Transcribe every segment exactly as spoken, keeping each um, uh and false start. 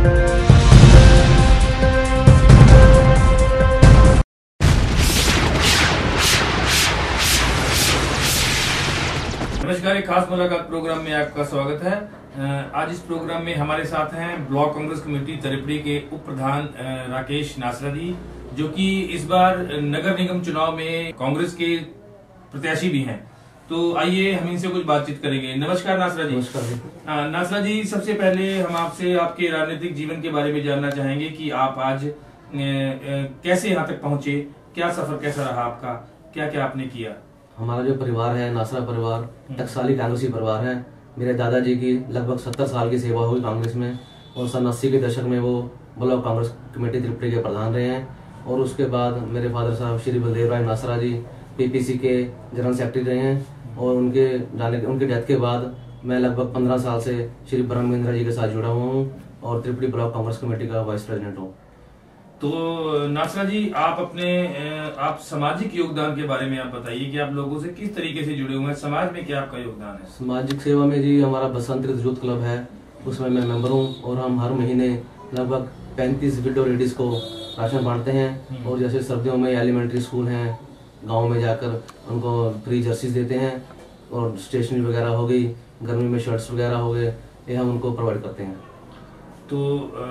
नमस्कार, एक खास मुलाकात प्रोग्राम में आपका स्वागत है। आज इस प्रोग्राम में हमारे साथ हैं ब्लॉक कांग्रेस कमेटी तरिपड़ी के उप प्रधान राकेश नासरा जी, जो कि इस बार नगर निगम चुनाव में कांग्रेस के प्रत्याशी भी हैं। तो आइए हम इनसे कुछ बातचीत करेंगे। नमस्कार नासरा जी। नमस्कार जी। नासरा जी, सबसे पहले हम आपसे आपके राजनीतिक जीवन के बारे में जानना चाहेंगे कि आप आज कैसे यहाँ तक पहुंचे, क्या सफर कैसा रहा आपका, क्या क्या आपने किया? हमारा जो परिवार है नासरा परिवार टकसाली कांग्रेसी परिवार है। मेरे दादाजी की लगभग सत्तर साल की सेवा हुई कांग्रेस में और सन अस्सी के दशक में वो ब्लॉक कांग्रेस कमेटी त्रिपुरा के प्रधान रहे हैं। और उसके बाद मेरे फादर साहब श्री बलदेव राय नासरा जी पीपीसी के जनरल सेक्रेटरी रहे हैं। और उनके जाने उनके डेथ के बाद मैं लगभग पंद्रह साल से श्री ब्रह्म महिंद्रा जी के साथ जुड़ा हुआ हूँ और त्रिपुरा ब्लॉक कांग्रेस कमेटी का वाइस प्रेसिडेंट हूँ। तो नासरा जी, आप अपने आप सामाजिक योगदान के बारे में आप बताइए कि आप लोगों से किस तरीके से जुड़े हुए हैं, समाज में क्या आपका योगदान है? सामाजिक सेवा में जी हमारा बसंत यूथ क्लब है, उसमें मैं मेंबर हूँ और हम हर महीने लगभग पैंतीस विडो लेडीज को राशन बांटते हैं। और जैसे सर्दियों में एलिमेंट्री स्कूल हैं, गाँव में जाकर उनको फ्री जर्सीज देते हैं और स्टेशनरी वगैरह हो गई, गर्मी में शर्ट्स वगैरह हो गए, ये हम उनको प्रोवाइड करते हैं। तो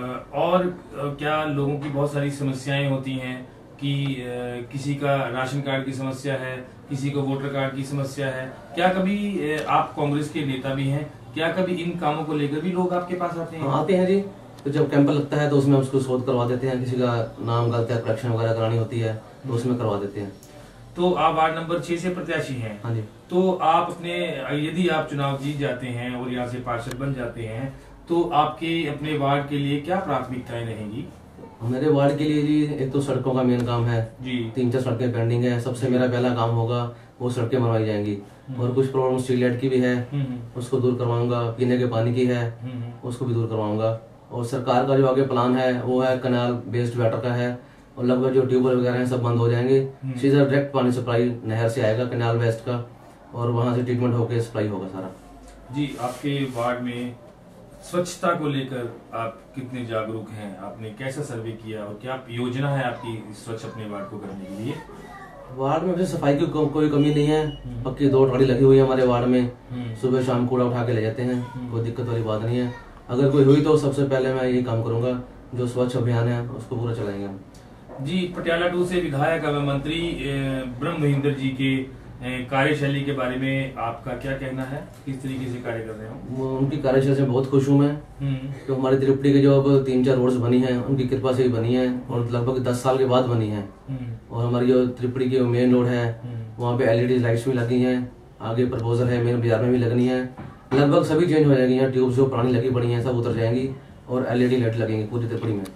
और क्या लोगों की बहुत सारी समस्याएं होती हैं कि किसी का राशन कार्ड की समस्या है, किसी को वोटर कार्ड की समस्या है, क्या कभी आप कांग्रेस के नेता भी हैं, क्या कभी इन कामों को लेकर भी लोग आपके पास आते हैं? आते हैं जी। तो जब कैंप लगता है तो उसमें उसको शोध करवा देते हैं, किसी का नाम गलत है, करेक्शन वगैरह करानी होती है तो उसमें करवा देते हैं। तो आप वार्ड नंबर छह से प्रत्याशी हैं। हाँ जी। तो आप अपने यदि आप चुनाव जीत जाते हैं और यहाँ से पार्षद बन जाते हैं तो आपके अपने वार्ड के लिए क्या प्राथमिकताएं रहेंगी? मेरे वार्ड के लिए जी एक तो सड़कों का मेन काम है जी, तीन चार सड़कें पेंडिंग है। सबसे मेरा पहला काम होगा वो सड़कें बनवाई जाएंगी। और कुछ प्रॉब्लम स्ट्रीट लाइट की भी है, उसको दूर करवाऊंगा। पीने के पानी की है, उसको भी दूर करवाऊंगा। और सरकार का जो आगे प्लान है वो है कैनाल बेस्ड वाटर का है और लगभग जो ट्यूबवेल वगैरह है सब बंद हो जाएंगे। सीधा डायरेक्ट पानी सप्लाई नहर से आएगा कैनाल वेस्ट का और वहां से ट्रीटमेंट होकर सप्लाई होगा सारा। जी, आपके वार्ड में स्वच्छता को लेकर आप कितने जागरूक हैं? आपने कैसा सर्वे किया और क्या योजना है आपकी स्वच्छ अपने वार्ड को करने के लिए? वार्ड में सफाई की को, कोई कमी नहीं है। पक्की दो गाड़ी लगी हुई है हमारे वार्ड में, सुबह शाम कूड़ा उठा के ले जाते हैं, कोई दिक्कत वाली बात नहीं है। अगर कोई हुई तो सबसे पहले मैं यही काम करूंगा, जो स्वच्छ अभियान है उसको पूरा चलाएंगे हम। जी, पटियाला टू से विधायक एवं मंत्री ब्रह्म महिंद्र जी के कार्यशैली के बारे में आपका क्या कहना है? किस तरीके से कार्य कर रहे हो? उनकी कार्यशैली से बहुत खुश हूँ मैं। तो हमारी त्रिपुरा की जो अब तीन चार रोड्स बनी हैं उनकी कृपा से ही बनी है और लगभग दस साल के बाद बनी है। और हमारी जो त्रिपुरा की मेन रोड है वहाँ पे एलईडी लाइट्स भी लगी हैं, आगे प्रपोजल है मेन बाजार में भी लगनी है। लगभग सभी चेंज हो जाएंगी, यहाँ ट्यूब्स जो पुरानी लगी पड़ी है सब उतर जाएंगी और एलईडी लाइट लगेंगी पूरी त्रिपुरा में।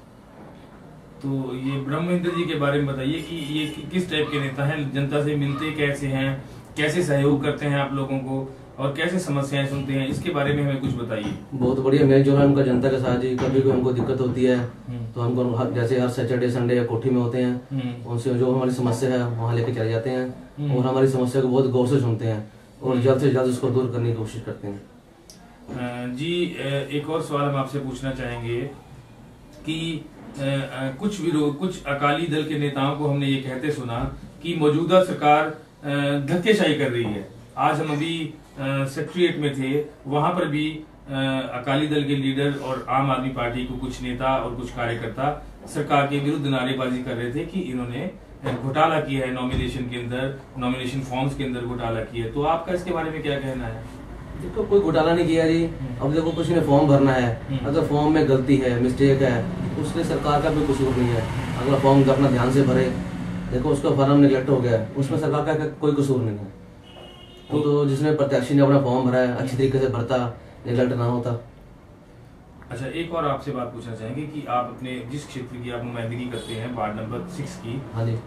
तो ये ब्रह्म महिंद्र जी के बारे में बताइए कि ये किस टाइप के नेता हैं, जनता से मिलते कैसे हैं, कैसे सहयोग करते हैं आप लोगों को और कैसे समस्याएं सुनते हैं, इसके बारे में हमें कुछ बताइए। बहुत बढ़िया मेल जो है उनका जनता के साथ जी। कभी कोई हमको दिक्कत होती है तो हमको जैसे हर सैटरडे संडे या कोठी में होते हैं, उनसे जो हमारी समस्या है वहाँ लेके चले जाते हैं और हमारी समस्या को बहुत गौर से सुनते हैं और जल्द से जल्द उसको दूर करने की कोशिश करते हैं। जी, एक और सवाल हम आपसे पूछना चाहेंगे कि कुछ विरोध कुछ अकाली दल के नेताओं को हमने ये कहते सुना कि मौजूदा सरकार धक्केशाही कर रही है। आज हम अभी सेक्रेटरिएट में थे, वहां पर भी अकाली दल के लीडर और आम आदमी पार्टी को कुछ नेता और कुछ कार्यकर्ता सरकार के विरुद्ध नारेबाजी कर रहे थे कि इन्होंने घोटाला किया है, नॉमिनेशन के अंदर नॉमिनेशन फॉर्म्स के अंदर घोटाला किया है। तो आपका इसके बारे में क्या कहना है? देखो कोई घोटाला नहीं किया जी। अब देखो किसी ने फॉर्म भरना है, अगर फॉर्म में गलती है, मिस्टेक है, उसमें सरकार का भी कसूर नहीं है। अगला फॉर्म अपना ध्यान से भरे, देखो उसका फॉर्म निगलेक्ट हो गया, उसमें सरकार का कोई कसूर नहीं है। तो, तो जिसने प्रत्याशी ने अपना फॉर्म भरा है अच्छी तरीके से भरता, निगलेक्ट ना होता। अच्छा, एक और आपसे बात पूछना चाहेंगे कि आप अपने जिस क्षेत्र की आप नुमाइंदगी करते हैं वार्ड नंबर सिक्स की, हाँ जी,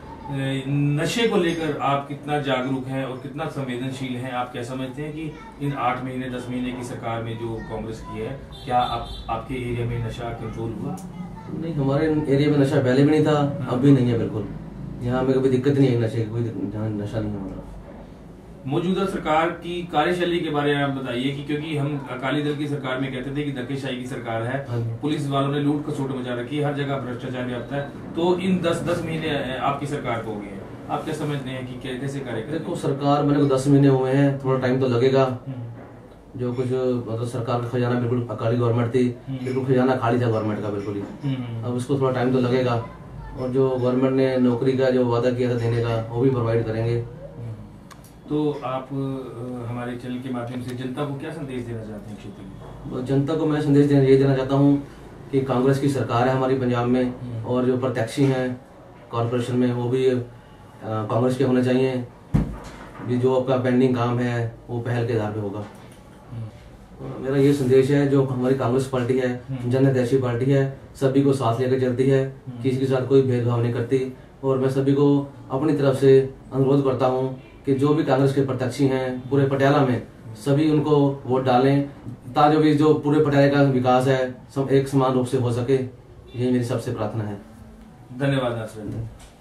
नशे को लेकर आप कितना जागरूक हैं और कितना संवेदनशील हैं? आप क्या समझते हैं कि इन आठ महीने दस महीने की सरकार में जो कांग्रेस की है, क्या आप आपके एरिया में नशा कंट्रोल हुआ? नहीं, हमारे एरिया में नशा पहले भी नहीं था, अब भी नहीं है बिल्कुल। यहाँ हमें कभी दिक्कत नहीं है नशे की, कोई नशा नहीं है हमारा। मौजूदा सरकार की कार्यशैली के बारे में आप बताइए कि क्योंकि हम अकाली दल की सरकार में कहते थे कि धक्केशाही की सरकार है, पुलिस वालों ने लूट खसोट मचा रखी है, हर जगह भ्रष्टाचार व्याप्त है, तो इन दस दस महीने आपकी सरकार को हो गए हैं, आप क्या समझते हैं कि कैसे कार्य करें? देखो, सरकार मैंने को दस महीने हुए हैं, थोड़ा टाइम तो लगेगा। जो कुछ मतलब सरकार का खजाना बिल्कुल अकाली गवर्नमेंट थी, बिल्कुल खजाना खाली था गवर्नमेंट का बिल्कुल ही। अब इसको थोड़ा टाइम तो लगेगा, और जो गवर्नमेंट ने नौकरी का जो वादा किया था देने का वो भी प्रोवाइड करेंगे। तो आप हमारे चैनल के माध्यम से जनता को क्या संदेश देना चाहते हैं क्षेत्र में? जनता को मैं संदेश देना ये देना चाहता हूँ कि कांग्रेस की सरकार है हमारी पंजाब में, और जो प्रत्याशी हैं कॉर्पोरेशन में वो भी कांग्रेस के होने चाहिए। भी जो आपका पेंडिंग काम है वो पहल के आधार पे होगा। मेरा ये संदेश है, जो हमारी कांग्रेस पार्टी है जनहितैषी पार्टी है, सभी को साथ लेकर चलती है, किसी के साथ कोई भेदभाव नहीं करती। और मैं सभी को अपनी तरफ से अनुरोध करता हूँ कि जो भी कांग्रेस के प्रत्याशी हैं पूरे पटियाला में, सभी उनको वोट डालें, ताकि भी जो पूरे पटियाला का विकास है सब एक समान रूप से हो सके। यही मेरी सबसे प्रार्थना है। धन्यवाद नासिर।